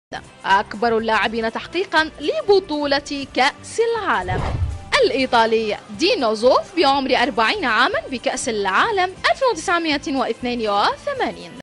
أكبر اللاعبين تحقيقا لبطولة كأس العالم. الإيطالي دينو زوف بعمر 40 عاما بكأس العالم 1982.